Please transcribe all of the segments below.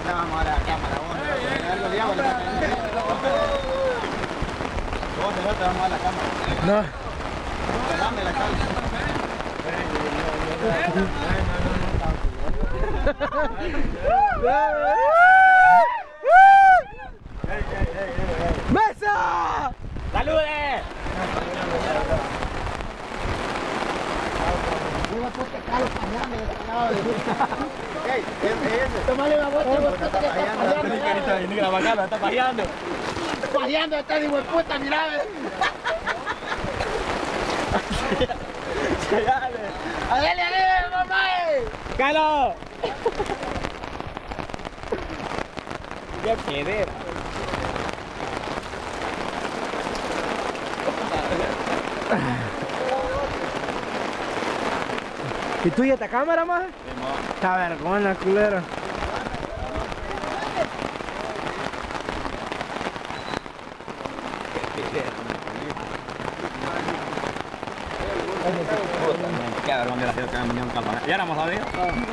vamos a la cámara, vos. Algo de agua le sacan. Vos te vamos a la cámara. No. Dame la cámara. ¡Mesa! ¡Salude! Tómale la bota, está pajeando. pajeando, está de hueputa, mirá. ¡Dale, mamá! ¡Calo! ¡Qué piedra! ¿Y tú y esta cámara, más? Está vergüenza, culero. Qué vergüenza que la ciudad que me venía un calma. ¿Ya éramos sabido?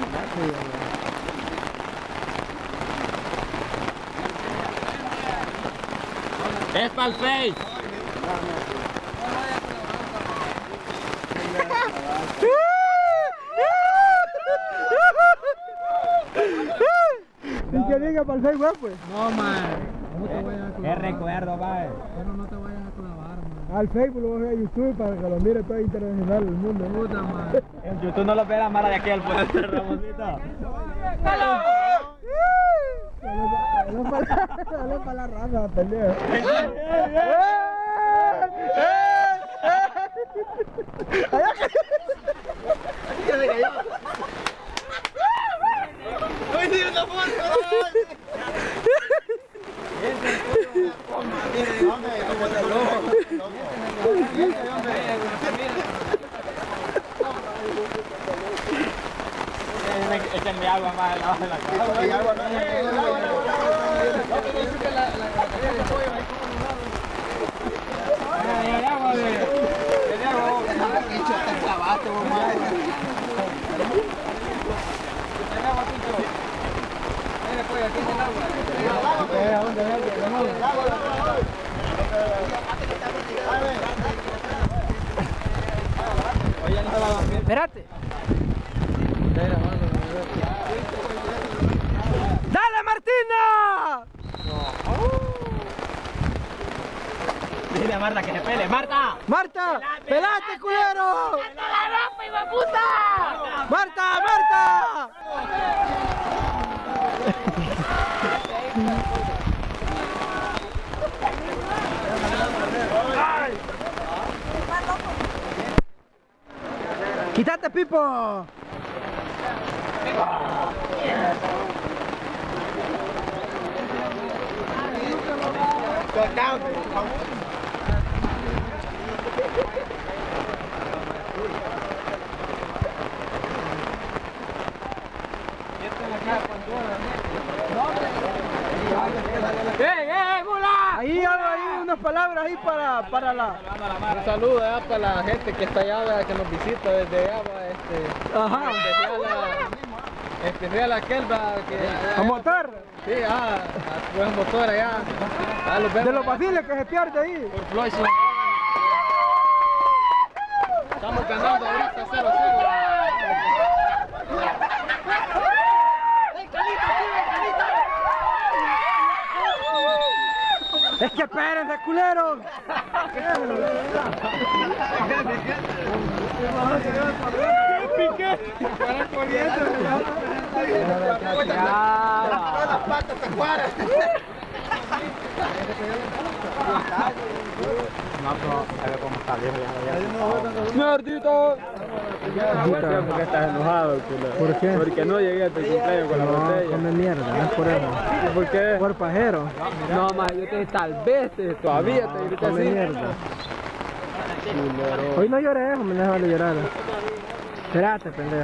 ¡Es para el Face! ¿Y que diga para el Facebook, pues? No, man. No te vayas a clavar. ¡Qué recuerdo, mae! Pero no te vayas a clavar, man. Al Facebook lo voy a ver a YouTube para que lo mire todo internacional del mundo. Puta, man. En YouTube no lo ve la mara de aquel, puede ser, Ramoncito. Dale para la raza, pendejo. Échenme agua más abajo de la cara. Y agua Espérate. ¡Dale, Martina! Dile a Marta que se pele. ¡Marta! ¡Marta! ¡Pelate, culero! ¡Suelta la ropa, hijo de puta! ¡Marta! ¡Marta! ¡Quítate, Pipo! ¡Mula! Ahí hay unas palabras ahí para la... Un saludo para la gente que está allá, que nos visita desde allá, Ajá. especial a aquel, ¿A motor? Sí, a buen motor allá. Los De los vaciles que se pierde ahí. por Floyd. Estamos ganando ahorita 0-0. Es que espérense, culeros. ¿Qué piqué? Para corriendo. Las patas te cuadran. No, pero a ver cómo está viejo ya. ¡Mierdito! Porque estás enojado, culero. ¿Por qué? Porque no llegué a tu cumpleaños con la botella. come mierda, no es por eso. ¿Por qué? Por pajero. No, más, yo te dije, tal vez, todavía te grité Come así. mierda. Hoy no lloré, me deja de llorar. Espérate, pendejo.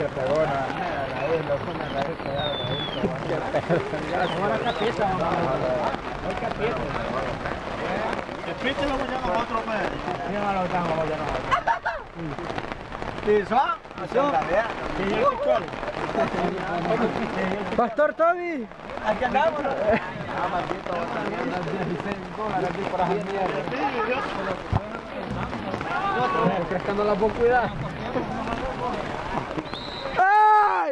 Ahora capita, el pinche lo llevamos a otro mes. Sí, no lo estamos, ya no. ¿Sí, eso? ¿Sí, Pastor Toby. Aquí andamos. Ah, maldito, $16 aquí por ahí mierda. ¿Crees que no las puedo cuidar? ¡Ay!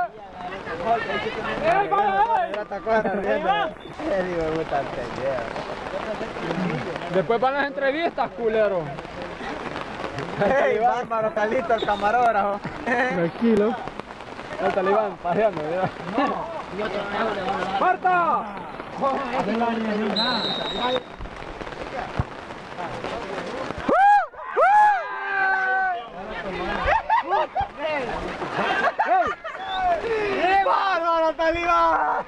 Después van las entrevistas, culero. ¡Ey, bárbaro, Calito, el camarógrafo! Tranquilo. El talibán, pajeando, mira. ¡Marta! ¡Bárbaro, talibán!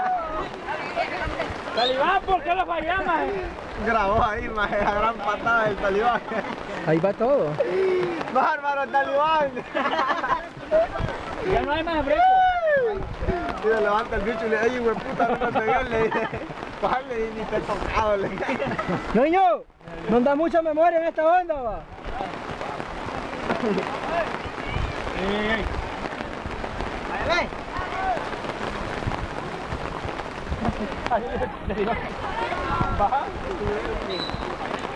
Talibán, ¿por qué lo fallamos? Grabó ahí, maje, la gran patada del talibán. Ahí va todo. ¡Bárbaro, talibán! Ya no hay más brinco. Y le levanta el bicho y le dice, ey, hueputa, no me pegué, le dice. Bájale y ni te he tocado, le dice. Ñoño, no da mucha memoria en esta onda, va. Baja.